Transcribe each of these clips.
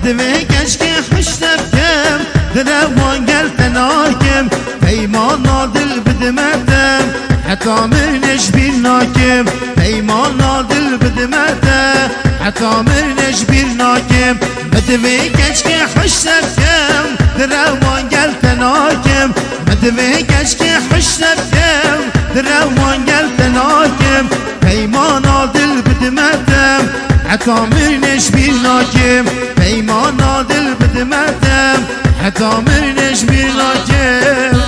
مدوي كشكي حشتبكم دلوان قل تناكم بيمانا دل بدمتم حتى منش بيناكم بيمانا دل بدمتم حتى منش بيناكم مدوي كشكي حشتبكم دلوان قل تناكم مدوي كشكي حشتبكم دلوان قل تناكم بيمانا دل بدمتم حتى منش بيناكم بيمانا دل بدمتم حتى منش بيناكم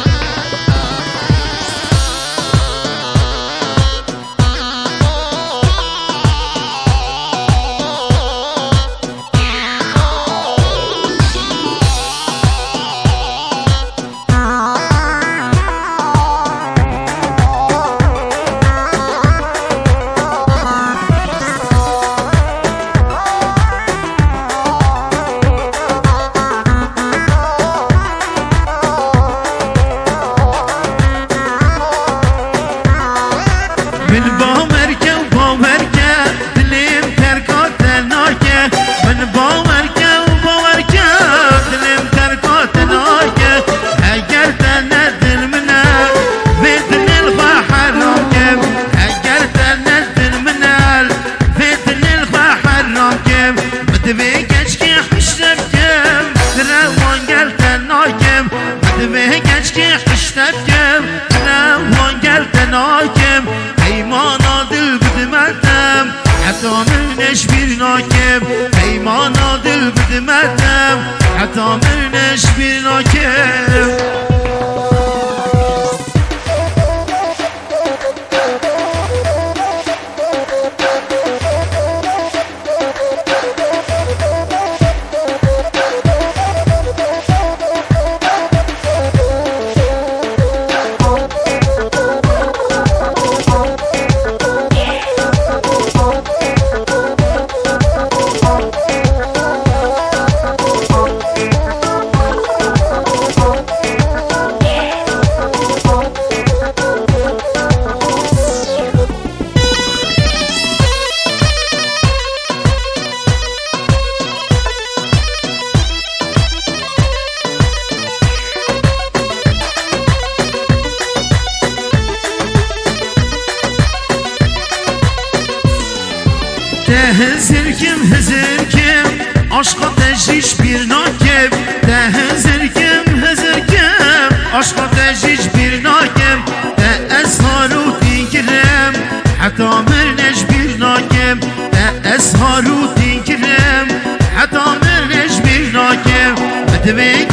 من باورکه و باورکه دلیم ترکات ناکه من باورکه و باورکه دلیم ترکات ناکه اگر تنه دل منه به دل البحر راکم اگر تنه دل منه به دل البحر راکم مدوی کشکی حشتبکم روان گل تناکم مدوی کشکی حشتبکم روان گل تناکم پیمانا دل بدمتم حتی منش بیناکم پیمانا دل بدمتم حتی منش بیناکم Hezirkim hezirkim aşka teşiş bir nakem de hezirkim hezirkim aşka teşiş bir nakem de esharu tinkrem hatta merneş bir nakem de esharu tinkrem hatta merneş bir nakem